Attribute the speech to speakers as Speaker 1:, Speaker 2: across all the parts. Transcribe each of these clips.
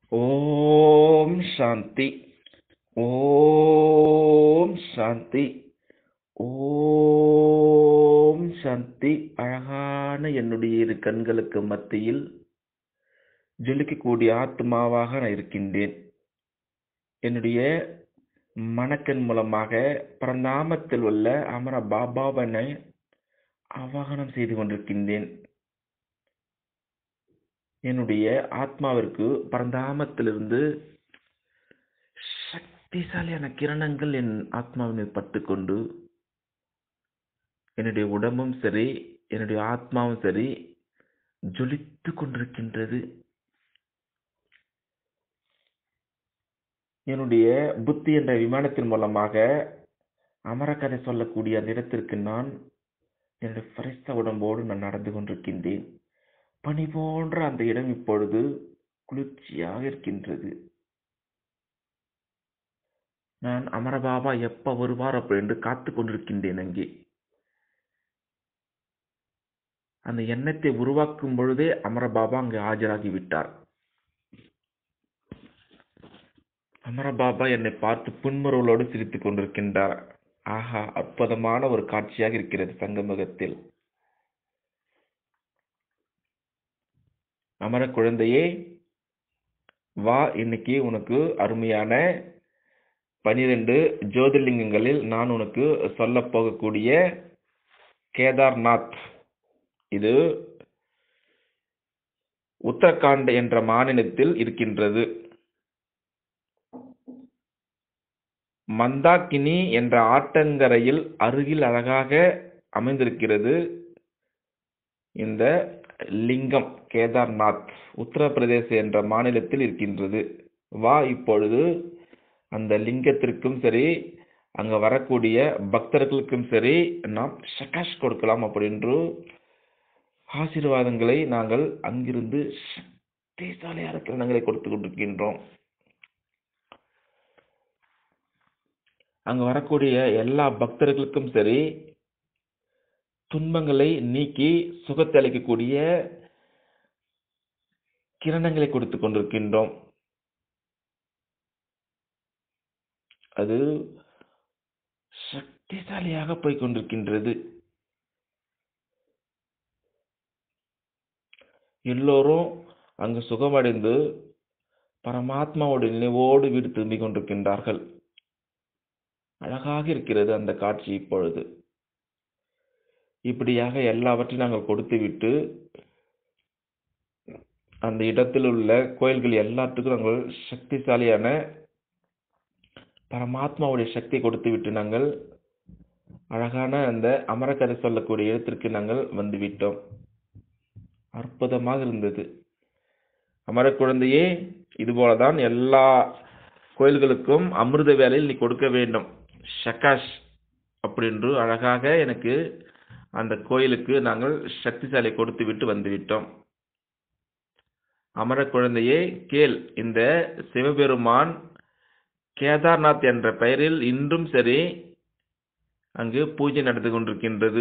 Speaker 1: ஓம் சாந்தி. ஓம் சாந்தி. ஓம் சாந்தி. அழகான என்னுடைய இரு கண்களுக்கு மத்தியில் ஜொலிக்கக்கூடிய ஆத்மாவாக நான் இருக்கின்றேன். என்னுடைய மனக்கண் மூலமாக பரந்தாமத்தில் உள்ள அமர பாபாவனை ஆவாகனம் செய்து கொண்டிருக்கின்றேன். என்னுடைய ஆத்மாவிற்கு பரந்தாமத்திலிருந்து சக்திசாலியான கிரணங்கள் என் ஆத்மாவின் பட்டுக்கொண்டு என்னுடைய உடம்பும் சரி என்னுடைய ஆத்மாவும் சரி ஜொலித்து கொண்டிருக்கின்றது. என்னுடைய புத்தி என்ற விமானத்தின் மூலமாக அமரக்கதை சொல்லக்கூடிய அந்த இடத்திற்கு நான் என்னுடைய பரிச உடம்போடு நான் நடந்து கொண்டிருக்கின்றேன். பனி போன்ற அந்த இடம் இப்பொழுது குளிர்ச்சியாக இருக்கின்றது. நான் அமரபாபா எப்ப வருவார் அப்படின்னு காத்து கொண்டிருக்கின்றேன். அங்கே அந்த எண்ணத்தை உருவாக்கும் பொழுதே அமரபாபா அங்கே ஆஜராகிவிட்டார். அமரபாபா என்னை பார்த்து புன்முறுவலோடு சிரித்துக் கொண்டிருக்கின்றார். ஆஹா, அற்புதமான ஒரு காட்சியாக இருக்கிறது சங்கமுகத்தில். அமர குழந்தையே, வா, இன்னைக்கு உனக்கு அருமையான 12 ஜோதிர்லிங்கங்களில் நான் உனக்கு சொல்ல போகக்கூடிய கேதார்நாத், இது உத்தரகாண்ட் என்ற மாநிலத்தில் இருக்கின்றது. மந்தாக்கினி என்ற ஆற்றங்கரையில் அருகில் அழகாக அமைந்திருக்கிறது இந்த லிங்கம். கேதார்நாத் உத்தரப்பிரதேச என்ற மாநிலத்தில் இருக்கின்றது. வா, இப்பொழுது அந்த லிங்கத்திற்கும் சரி அங்க வரக்கூடிய பக்தர்களுக்கும் சரி நாம் சகாஷ் கொடுக்கலாம் அப்படின்று ஆசீர்வாதங்களை நாங்கள் அங்கிருந்து சக்திசாலியான கிரணங்களை கொடுத்து கொண்டிருக்கின்றோம். அங்க வரக்கூடிய எல்லா பக்தர்களுக்கும் சரி துன்பங்களை நீக்கி சுகத்தை அளிக்கக்கூடிய கிரணங்களை கொடுத்து கொண்டிருக்கின்றோம். அது சக்திசாலியாக போய் கொண்டிருக்கின்றது. எல்லோரும் அங்கு சுகமடைந்து பரமாத்மாவோட நினைவோடு வீடு திரும்பிக் கொண்டிருக்கின்றார்கள். அழகாக இருக்கிறது அந்த காட்சி. இப்பொழுது இப்படியாக எல்லாவற்றையும் நாங்கள் கொடுத்துவிட்டு அந்த இடத்தில் உள்ள கோயில்கள் எல்லாத்துக்கும் நாங்கள் சக்திசாலியான பரமாத்மாவுடைய சக்தி கொடுத்து விட்டு நாங்கள் அழகான அந்த அமரக்கதை சொல்லக்கூடிய இடத்திற்கு நாங்கள் வந்துவிட்டோம். அற்புதமாக இருந்தது. அமர குழந்தையே, இதுபோலதான் எல்லா கோயில்களுக்கும் அமிர்த வேலையில் நீ கொடுக்க வேண்டும் ஷகாஷ் அப்படின்று அழகாக எனக்கு அந்த கோயிலுக்கு நாங்கள் சக்திசாலை கொடுத்து விட்டு வந்துவிட்டோம். அமர குழந்தையே கேள், இந்த சிவபெருமான் கேதார்நாத் என்ற பெயரில் இன்றும் சரி அங்கு பூஜை நடந்து கொண்டிருக்கின்றது.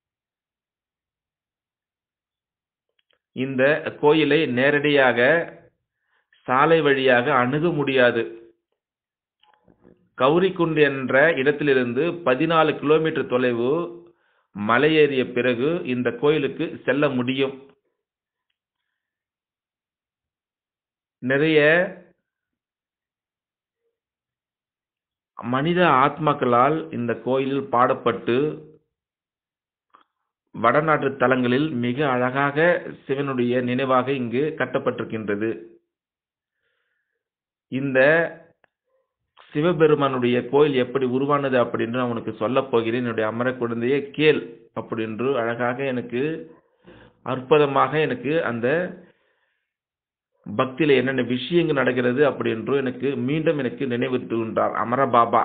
Speaker 1: இந்த கோயிலை நேரடியாக சாலை வழியாக அணுக முடியாது. கௌரிக்குண்ட் என்ற இடத்திலிருந்து 14 கிலோமீட்டர் தொலைவு மலையேறிய பிறகு இந்த கோயிலுக்கு செல்ல முடியும். நிறைய மனித ஆத்மாக்களால் இந்த கோயிலில் பாடப்பட்டு வடநாட்டு தலங்களில் மிக அழகாக சிவனுடைய நினைவாக இங்கு கட்டப்பட்டிருக்கின்றது. இந்த சிவபெருமானுடைய கோயில் எப்படி உருவானது அப்படின்னு நான் உனக்கு சொல்ல போகிறேன். என்னுடைய அமர குழந்தையே கேள் அப்படின்று அழகாக எனக்கு அற்புதமாக எனக்கு அந்த பக்தியில என்னென்ன விஷயங்கள் நடக்கிறது அப்படின்று எனக்கு மீண்டும் எனக்கு நினைவுறுத்துகின்றார் அமர பாபா.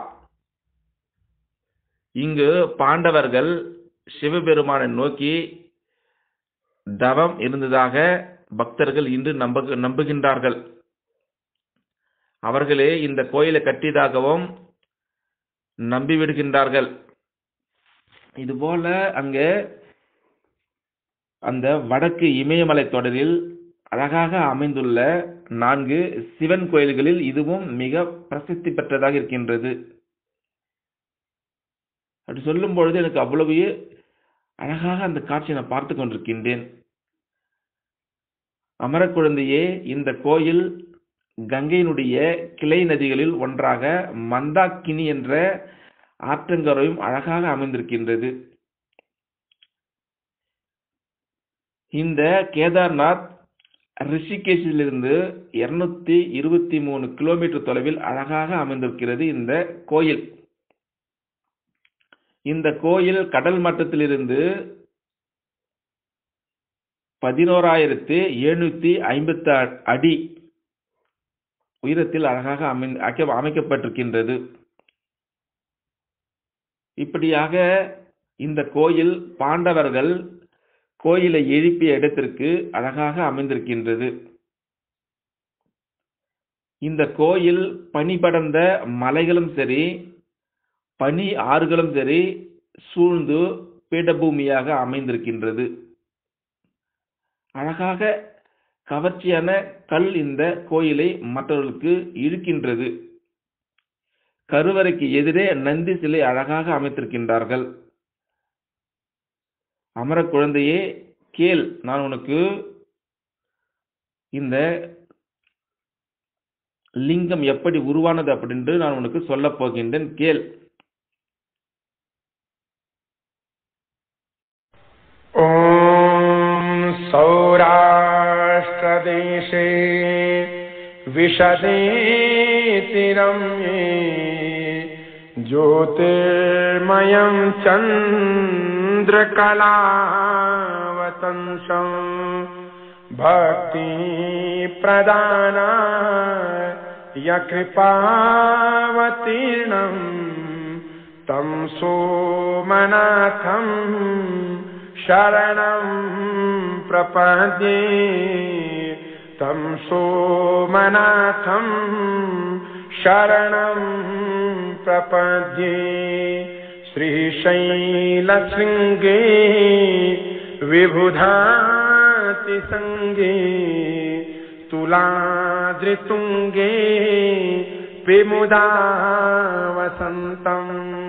Speaker 1: இங்கு பாண்டவர்கள் சிவபெருமானை நோக்கி தவம் இருந்ததாக பக்தர்கள் இன்று நம்புகின்றார்கள். அவர்களே இந்த கோயிலை கட்டியதாகவும் நம்பிவிடுகின்றார்கள். இதுபோல அங்கே அந்த வடக்கு இமயமலை தொடரில் அழகாக அமைந்துள்ள 4 சிவன் கோயில்களில் இதுவும் மிக பிரசித்தி பெற்றதாக இருக்கின்றது. அப்படி சொல்லும் பொழுது எனக்கு அவ்வளவு அழகாக அந்த காட்சியை நான் பார்த்து கொண்டிருக்கின்றேன். அமரக்குழந்தையே, இந்த கோயில் கங்கையினுடைய கிளை நதிகளில் ஒன்றாக மந்தாக்கினி என்ற ஆற்றங்கரையும் அழகாக அமைந்திருக்கின்றது. இந்த கேதார்நாத் ரிஷிகேஷிலிருந்து 223 கிலோமீட்டர் தொலைவில் அழகாக அமைந்திருக்கிறது இந்த கோயில். இந்த கோயில் கடல் மட்டத்திலிருந்து 11,750 அடி உயரத்தில் அழகாக அமைக்கப்பட்டிருக்கின்றது. இப்படியாக இந்த கோயில் பாண்டவர்கள் கோயிலை எழுப்பிய இடத்திற்கு அழகாக அமைந்திருக்கின்றது. இந்த கோயில் பனி படர்ந்த மலைகளும் சரி, பனி ஆறுகளும் சரி சூழ்ந்து பீடபூமியாக அமைந்திருக்கின்றது. அழகாக கவர்ச்சியான கல் இந்த கோயிலை மற்றவர்களுக்கு இழுக்கின்றது. கருவறைக்கு எதிரே நந்தி சிலை அழகாக அமைத்திருக்கின்றார்கள். அமர குழந்தையே கேள், நான் உனக்கு இந்த லிங்கம் எப்படி உருவானது அப்படின்னு நான் உனக்கு சொல்ல போகின்றேன், கேள்.
Speaker 2: ஓம் சௌராஷ்டிரதேசே விஷதே திரம்யே ज्योतिर्मयं चन्द्रकलावतंसं भक्ति प्रदानाय कृपावतीर्णं तं सोमनाथं शरणं प्रपद्ये तं सोमनाथं शरणं प्रपद्ये श्रीशैलशृङ्गे विबुधातिसङ्गे तुलाद्रितुङ्गे विमुदा वसन्तं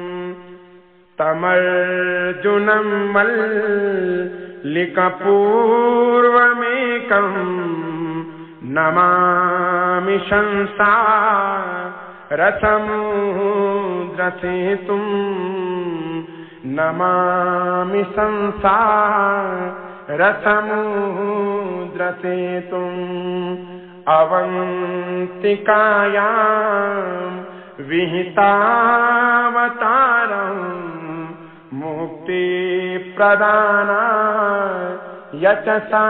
Speaker 2: तमर्जुनं मल्लिकपूर्वमेकं नमामि संसारसमुद्रसेतुं नमामि संसारसमुद्रसेतुम् अवन्तिकायां विहितावतारं मुक्तिप्रदानाय यचसा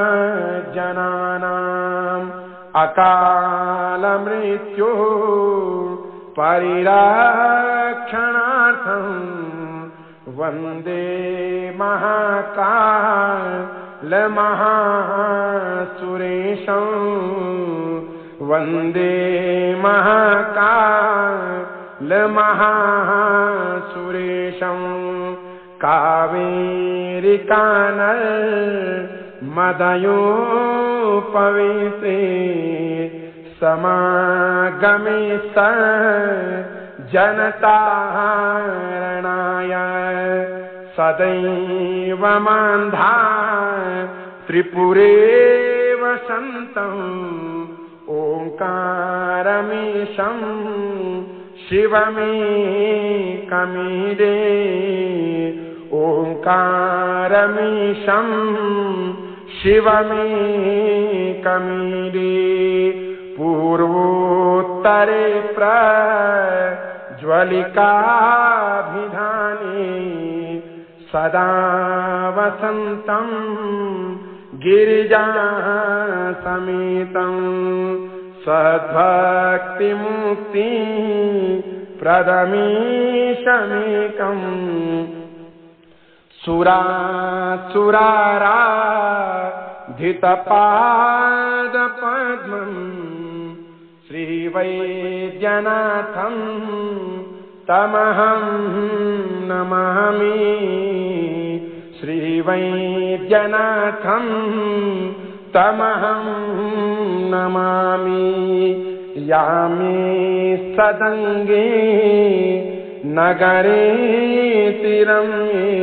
Speaker 2: जनानाम् अकालमृत्युः परिरक्षणार्थं वन्दे महाकालमहासुरेशं वन्दे महाकालमहासुरेशं कावेरिकानर्मदयोपवेते समागमे जनतारणाय सदैव मान्धाय त्रिपुरे वसन्तम् ओङ्कारमीशं शिवमेकमीडे ओङ्कारमीशं शिवमेकमीडे पूर्वोत्तरे प्रज्वलिकाभिधाने सदा वसन्तं गिरिजासमेतं सद्भक्तिमुक्ति प्रदमीशमेकम् सुरासुराराधितपादपद्मम् श्रीवैद्यनाथं तमहं नमामि श्रीवैद्यनाथं तमहं नमामि यामि सदङ्गे नगरे तिरम्ये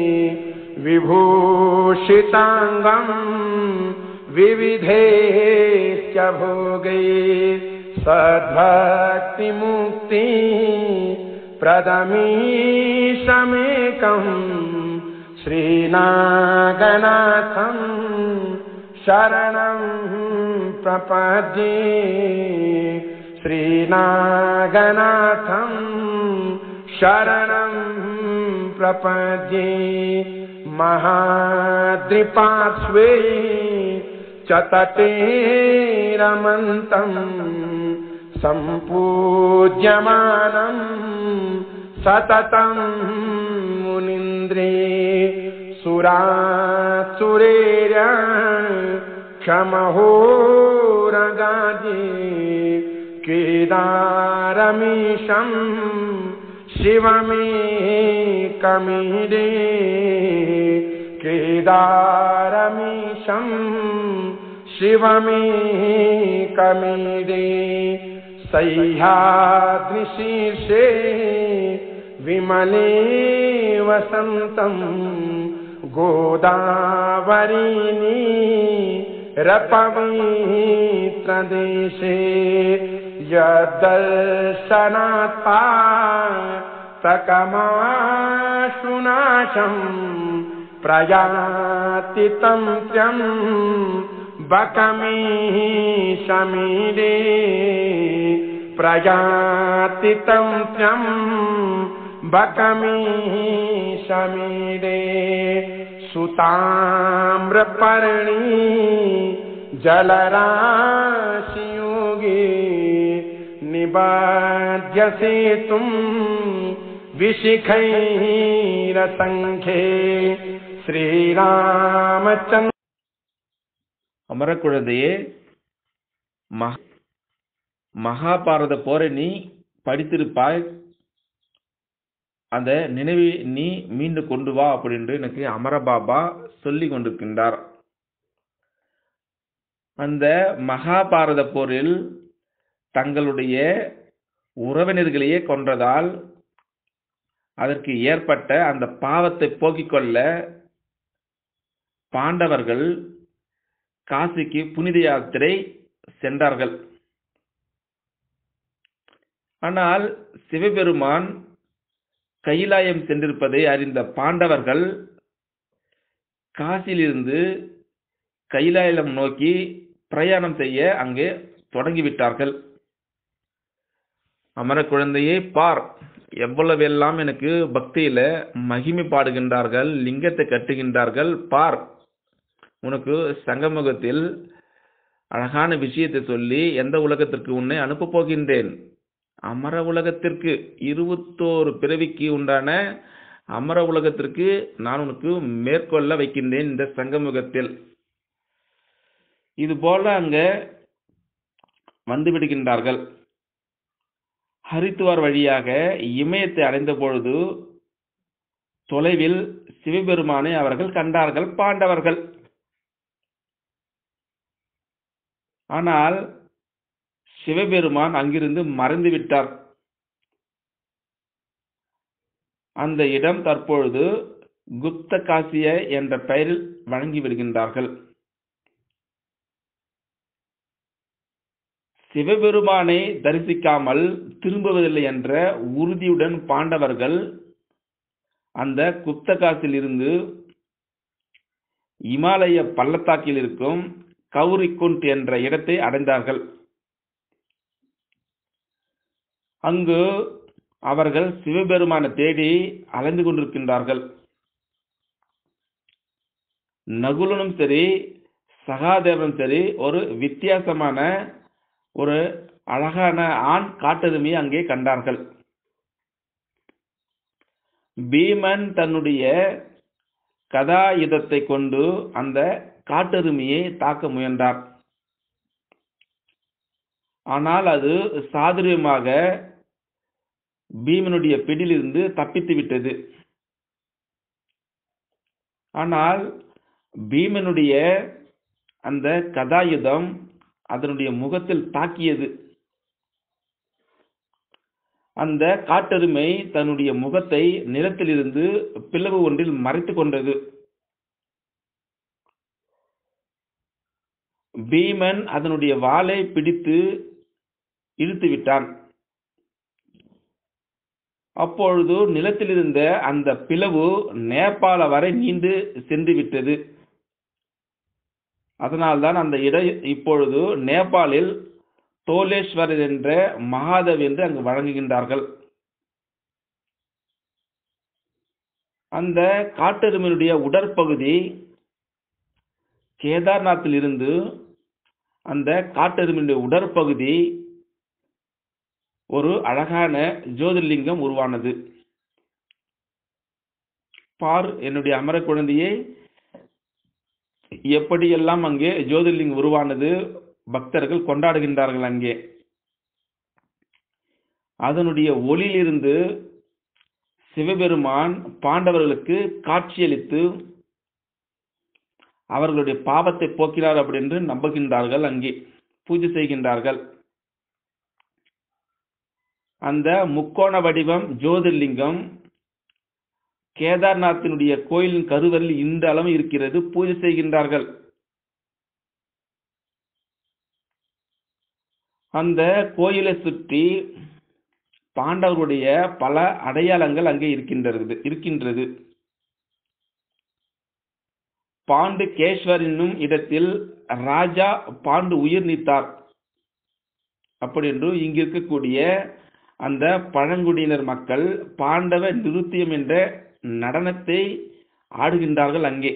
Speaker 2: विभूषिताङ्गं विविधेश्च भोगे सद्भक्तिमुक्ति प्रदमीशमेकं श्रीनागनाथं शरणं प्रपद्ये श्रीनागनाथं शरणं प्रपद्ये महाद्रिपार्श्वे च तटे रमन्तं सम्पूज्यमानं सततं मुनीन्द्रे सुरासुरेर्य क्षमहोरगाजे केदारमीशं शिवमेकमीडे केदारमीशं शिवमेकमीडे सह्याद्रिशीर्षे विमले वसन्तं गोदावरीनी रपवित्रदेशे यद्दर्शनात् पातकमाशुनाशं प्रयाति तं त्र्यम्बकमीशमीडे प्रयाति तं त्र्यम्बकमीशमीडे सुताम्रपर्णी जलराशियोगे निबध्य सेतुं विशिखैरसङ्ख्ये श्रीरामचन्द्र
Speaker 1: அமர குழந்தையே, மகாபாரத போரை நீ படித்திருப்பாய். அந்த நினைவை நீ மீண்டு கொண்டு வா அப்படின்னு எனக்கு அமரபாபா சொல்லி கொண்டிருக்கின்றார். அந்த மகாபாரத போரில் தங்களுடைய உறவினர்களையே கொன்றதால் அதற்கு ஏற்பட்ட அந்த பாவத்தை போக்கிக் கொள்ள பாண்டவர்கள் காசிக்கு புனித யாத்திரை சென்றார்கள். ஆனால் சிவபெருமான் கைலாயம் சென்றிருப்பதை அறிந்த பாண்டவர்கள் காசியிலிருந்து கைலாயம் நோக்கி பிரயாணம் செய்ய அங்கே தொடங்கிவிட்டார்கள். அமர குழந்தையை பார், எவ்வளவெல்லாம் எனக்கு பக்தியில மகிமை பாடுகின்றார்கள், லிங்கத்தை கட்டுகின்றார்கள். பார், உனக்கு சங்கமுகத்தில் அழகான விஷயத்தை சொல்லி எந்த உலகத்திற்கு உன்னை அனுப்ப போகின்றேன். அமர உலகத்திற்கு 21 பிறவிக்கு உண்டான அமர உலகத்திற்கு நான் உனக்கு மேற்கொள்ள வைக்கின்றேன் இந்த சங்கமுகத்தில். இது போல அங்க வந்து விடுகின்றார்கள். ஹரித்துவார் வழியாக இமயத்தை அடைந்த பொழுது தொலைவில் சிவபெருமானை அவர்கள் கண்டார்கள் பாண்டவர்கள். ஆனால் சிவபெருமான் அங்கிருந்து மறைந்து விட்டார். அந்த இடம் தற்பொழுது குப்த காசிய என்ற பெயரில் வழங்கி விடுகின்றார்கள். சிவபெருமானை தரிசிக்காமல் திரும்புவதில்லை என்ற உறுதியுடன் பாண்டவர்கள் அந்த குப்த காசியில் இருந்து இமாலய பள்ளத்தாக்கில் இருக்கும் கௌரிகுண்ட் என்ற இடத்தை அடைந்தார்கள். அங்கு அவர்கள் சிவபெருமானை தேடி அலைந்து கொண்டிருக்கின்றார்கள். நகுலனும் சரி சகாதேவனும் சரி ஒரு வித்தியாசமான ஒரு அழகான ஆண் காட்டெருமையை அங்கே கண்டார்கள். பீமன் தன்னுடைய கதாயுதத்தை கொண்டு அந்த காட்டெருமையை தாக்க முயன்றார். ஆனால் அது சாதுரியமாக பீமனுடைய பிடியிலிருந்து தப்பித்து விட்டது. ஆனால் பீமனுடைய அந்த கதாயுதம் அதனுடைய முகத்தில் தாக்கியது. அந்த காட்டெருமை தன்னுடைய முகத்தை நிலத்திலிருந்து பிளவு ஒன்றில் மறைத்துக் கொண்டது. பீமன் அதனுடைய வாலை பிடித்து இழுத்து விட்டான். அப்பொழுது நிலத்திலிருந்த அந்த பிளவு நேபாள வரை நீண்டு சென்று விட்டது. அதனால்தான் அந்த இடம் இப்பொழுது நேபாளில் தோலேஸ்வரர் என்ற மகாதேவ் என்று அங்கு வழங்குகின்றார்கள். அந்த காட்டெருமையினுடைய உடற்பகுதி கேதார்நாத்தில் இருந்து அந்த காட்டெருமையினுடைய உடற்பகுதி ஒரு அழகான ஜோதிர்லிங்கம் உருவானது. பார் என்னுடைய அமர குழந்தையே, எப்படியெல்லாம் அங்கே ஜோதிர்லிங்கம் உருவானது பக்தர்கள் கொண்டாடுகின்றார்கள். அங்கே அதனுடைய ஒளியிலிருந்து சிவபெருமான் பாண்டவர்களுக்கு காட்சியளித்து அவர்களுடைய பாவத்தை போக்கிறார் அப்படி என்று நம்புகின்றார்கள். அங்கே பூஜை செய்கின்றார்கள். அந்த முக்கோண வடிவம் ஜோதிர்லிங்கம் கேதார்நாத்தினுடைய கோயிலின் கருவறையில் இந்த அளவு இருக்கிறது. பூஜை செய்கின்றார்கள். அந்த கோயிலை சுற்றி பாண்டவர்களுடைய பல அடையாளங்கள் அங்கே இருக்கின்றது. பாண்டு கேஸ்வர் என்னும் இடத்தில் ராஜா பாண்டு உயிர் நீத்தார் அப்படி என்று இங்கு இருக்கக்கூடிய அந்த பழங்குடியினர் மக்கள் பாண்டவ நிருத்தியம் என்ற நடனத்தை ஆடுகின்றார்கள். அங்கே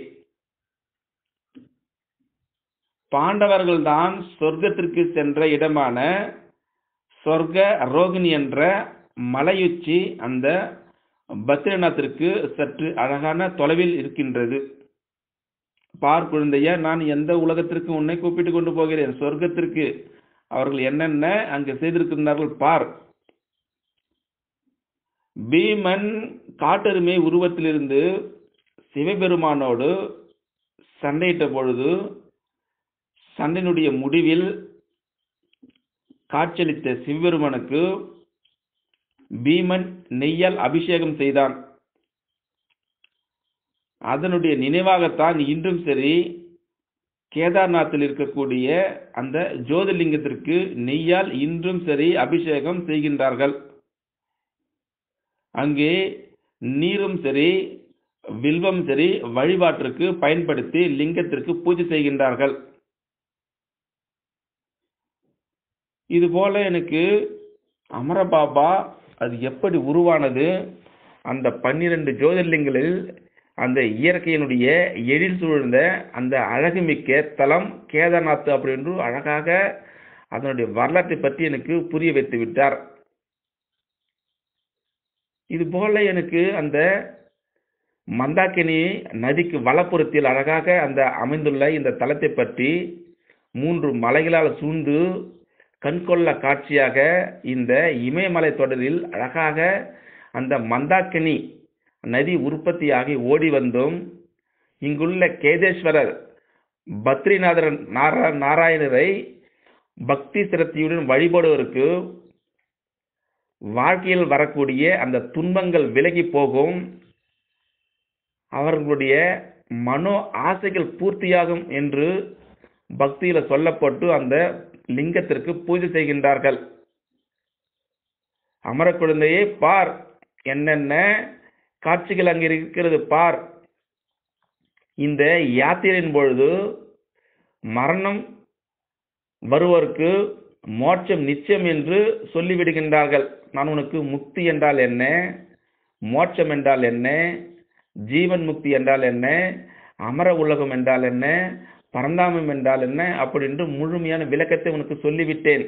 Speaker 1: பாண்டவர்கள் தான் சொர்க்கத்திற்கு சென்ற இடமான சொர்க்க ரோகிணி என்ற மலையுச்சி அந்த பத்ரிநாத்திற்கு சற்று அழகான தொலைவில் இருக்கின்றது. பார் குழந்தைய, நான் எந்த உலகத்திற்கு உன்னை கூப்பிட்டு கொண்டு போகிறேன்? சொர்க்கத்திற்கு. அவர்கள் என்னென்ன அங்கு செய்திருக்கின்றார்கள் பார். பீமன் காட்டெருமை உருவத்திலிருந்து சிவபெருமானோடு சண்டையிட்ட பொழுது சண்டையினுடைய முடிவில் காட்சியளித்த சிவபெருமானுக்கு பீமன் நெய்யால் அபிஷேகம் செய்தான். அதனுடைய நினைவாகத்தான் இன்றும் சரி கேதார்நாத்தில் இருக்கக்கூடிய அந்த ஜோதிர்லிங்கத்திற்கு நெய்யால் இன்றும் சரி அபிஷேகம் செய்கின்றார்கள். அங்கே நீரும் சரி வில்வம் சரி வழிபாட்டிற்கு பயன்படுத்தி லிங்கத்திற்கு பூஜை செய்கின்றார்கள். இதுபோல எனக்கு அமரபாபா அது எப்படி உருவானது, அந்த 12 ஜோதிர்லிங்கங்களில் அந்த இயற்கையினுடைய எழில் சூழ்ந்த அந்த அழகுமிக்க தலம் கேதார்நாத் அப்படி என்று அழகாக அதனுடைய வரலாற்றை பற்றி எனக்கு புரிய வைத்து விட்டார். இதுபோல எனக்கு அந்த மந்தாக்கினி நதிக்கு வலப்புறத்தில் அழகாக அந்த அமைந்துள்ள இந்த தலத்தை பற்றி 3 மலைகளால் சூழ்ந்து கண்கொள்ள காட்சியாக இந்த இமயமலை தொடரில் அழகாக அந்த மந்தாக்கினி நதி உற்பத்தியாகி ஓடி வந்தும் இங்குள்ள கேதேஸ்வரர் பத்ரிநாதர் நாராயணரை பக்தி சிரத்தையுடன் வழிபடுவதற்கு வாழ்க்கையில் வரக்கூடிய அந்த துன்பங்கள் விலகி போகும், அவர்களுடைய மனோ ஆசைகள் பூர்த்தியாகும் என்று பக்தியில சொல்லப்பட்டு அந்த லிங்கத்திற்கு பூஜை செய்கின்றார்கள். அமர குழந்தையே பார், என்னென்ன காட்சிகள் அங்கே இருக்கிறது பார். இந்த யாத்திரையின் பொழுது மரணம் வருவோருக்கு மோட்சம் நிச்சயம் என்று சொல்லிவிடுகின்றார்கள். நான் உனக்கு முக்தி என்றால் என்ன, மோட்சம் என்றால் என்ன, ஜீவன் முக்தி என்றால் என்ன, அமர உலகம் என்றால் என்ன, பரந்தாமம் என்றால் என்ன, அப்படி என்று முழுமையான விளக்கத்தை உனக்கு சொல்லிவிட்டேன்.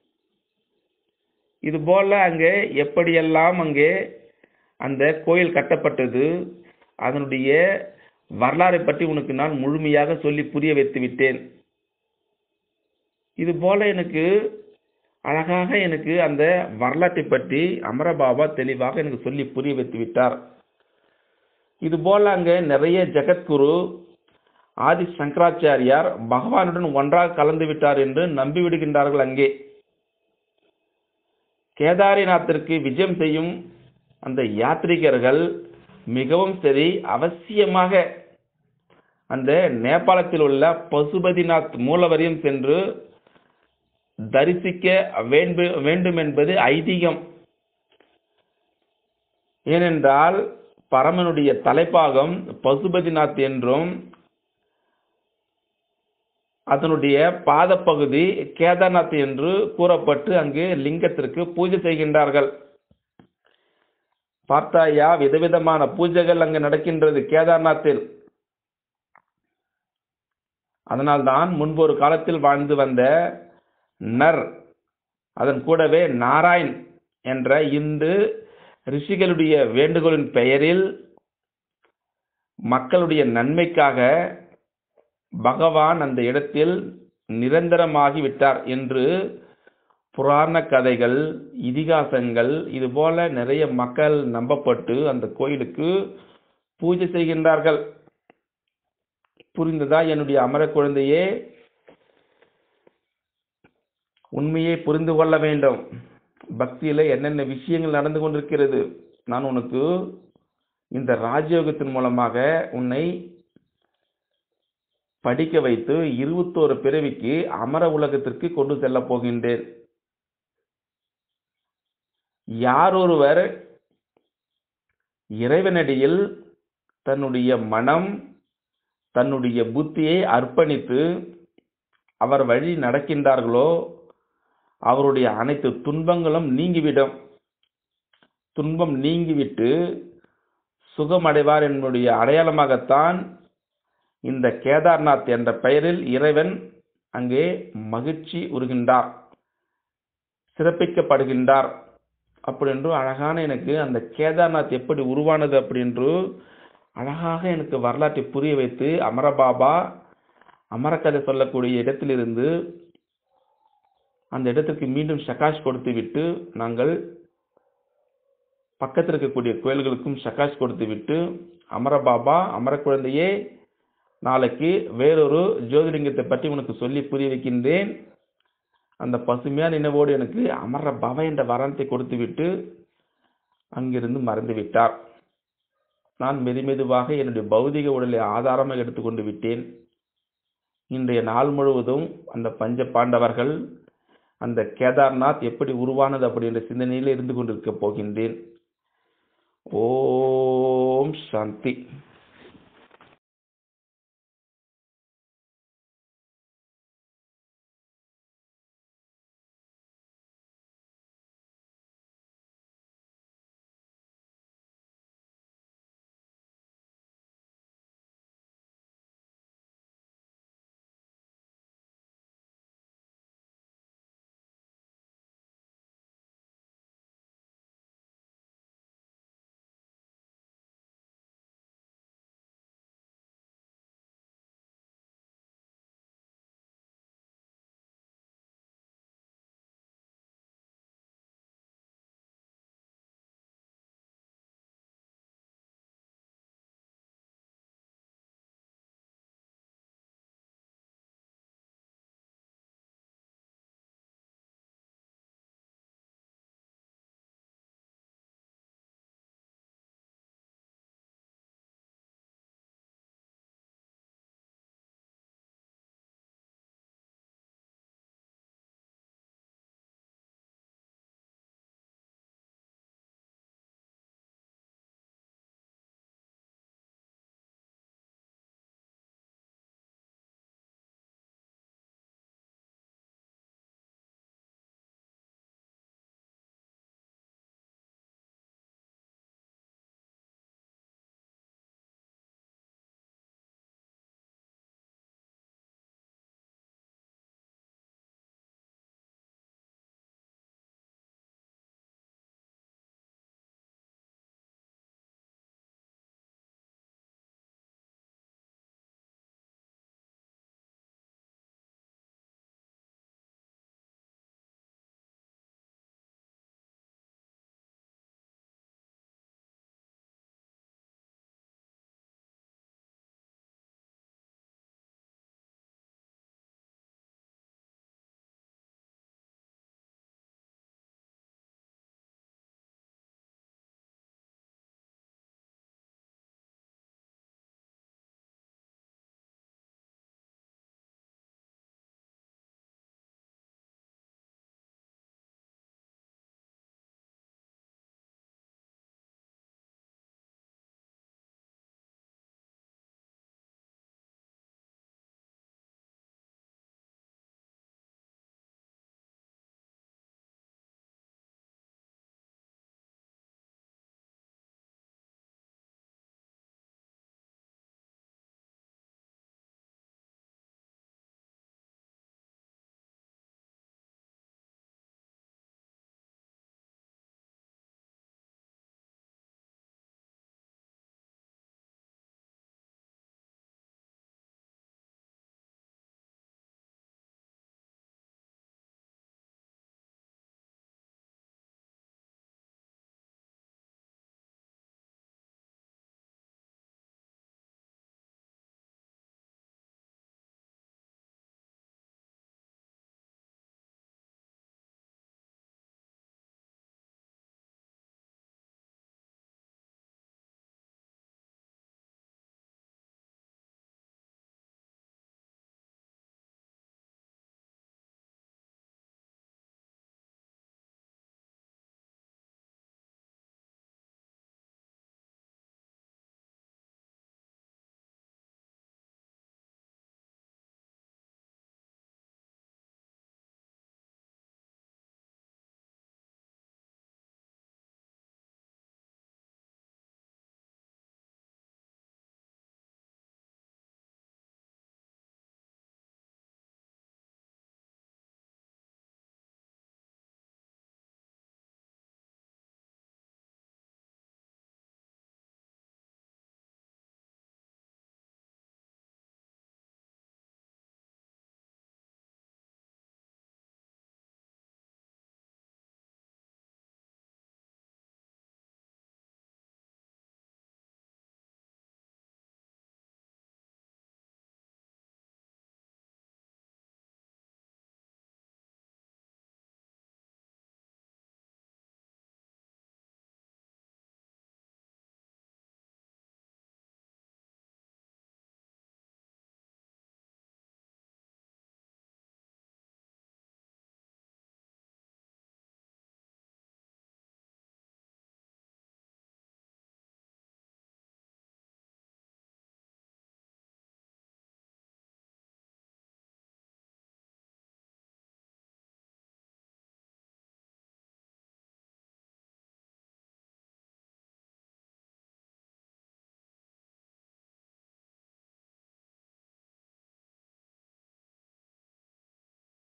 Speaker 1: இதுபோல அங்கே எப்படியெல்லாம் அங்கே அந்த கோயில் கட்டப்பட்டது, அதனுடைய வரலாறை பற்றி உனக்கு நான் முழுமையாக சொல்லி புரிய வைத்து விட்டேன். இதுபோல எனக்கு அழகாக எனக்கு அந்த வரலாற்றை பற்றி அமரபாபா தெளிவாக எனக்கு சொல்லி புரிய வைத்து விட்டார். இதுபோல அங்கே நிறைய ஜெகத்குரு ஆதி சங்கராச்சாரியார் பகவானுடன் ஒன்றாக கலந்து விட்டார் என்று நம்பிவிடுகின்றார்கள். அங்கே கேதாரிநாத்திற்கு விஜயம் செய்யும் அந்த யாத்ரீகர்கள் மிகவும் சரி அவசியமாக அந்த நேபாளத்தில் உள்ள பசுபதிநாத் மூலவரையும் சென்று தரிசிக்க வேண்டும் என்பது ஐதீகம். ஏனென்றால் பரமனுடைய தலைப்பாகம் பசுபதிநாத் என்றும் அதனுடைய பாதப்பகுதி கேதார்நாத் என்று கூறப்பட்டு அங்கு லிங்கத்திற்கு பூஜை செய்கின்றார்கள். பார்த்தாயா, விதவிதமான பூஜைகள் அங்கு நடக்கின்றது கேதார்நாத்தில். அதனால்தான் முன்பு ஒரு காலத்தில் வாழ்ந்து வந்த நர், அதன் கூடவே நாராயண் என்ற இந்து ரிஷிகளுடைய வேண்டுகோளின் பெயரில் மக்களுடைய நன்மைக்காக பகவான் அந்த இடத்தில் நிரந்தரமாகி விட்டார் என்று புராண கதைகள், இதிகாசங்கள் இதுபோல நிறைய மக்கள் நம்பப்பட்டு அந்த கோயிலுக்கு பூஜை செய்கின்றார்கள். புரிந்ததா என்னுடைய அமர குழந்தையே? உண்மையை புரிந்து கொள்ள வேண்டும். பக்தியில என்னென்ன விஷயங்கள் நடந்து கொண்டிருக்கிறது. நான் உனக்கு இந்த ராஜயோகத்தின் மூலமாக உன்னை படிக்க வைத்து 21 பிறவிக்கு அமர உலகத்திற்கு கொண்டு செல்ல போகின்றேன். யாரொருவர் இறைவனடியில் தன்னுடைய மனம், தன்னுடைய புத்தியை அர்ப்பணித்து அவர் வழி நடக்கின்றார்களோ அவருடைய அனைத்து துன்பங்களும் நீங்கிவிடும். துன்பம் நீங்கிவிட்டு சுகமடைவார் என்பதுடைய அடையாளமாகத்தான் இந்த கேதார்நாத் என்ற பெயரில் இறைவன் அங்கே மகிழ்ச்சி உறுகின்றார், சிறப்பிக்கப்படுகின்றார். அப்படி என்று அழகான எனக்கு அந்த கேதார்நாத் எப்படி உருவானது அப்படி என்று அழகாக எனக்கு வரலாற்றை புரிய வைத்து அமரபாபா அமரக்கதை சொல்லக்கூடிய இடத்திலிருந்து அந்த இடத்திற்கு மீண்டும் சகாஷ் கொடுத்து விட்டு நாங்கள் பக்கத்தில் இருக்கக்கூடிய கோயில்களுக்கும் சகாஷ் கொடுத்து விட்டு, அமரபாபா அமர குழந்தையே, நாளைக்கு வேறொரு ஜோதிலிங்கத்தை பற்றி உனக்கு சொல்லி புரிய வைக்கின்றேன். அந்த பசுமையான நினைவோடு எனக்கு அமர பாபா என்ற வரத்தை கொடுத்து விட்டு அங்கிருந்து மறந்து விட்டார். நான் மெதுமெதுவாக என்னுடைய பௌதிக உடலை ஆதாரமாக எடுத்துக்கொண்டு விட்டேன். இன்றைய நாள் முழுவதும் அந்த பஞ்ச பாண்டவர்கள், அந்த கேதார்நாத் எப்படி உருவானது அப்படின்ற சிந்தனையில் இருந்து கொண்டிருக்க போகின்றேன். ஓம் சாந்தி.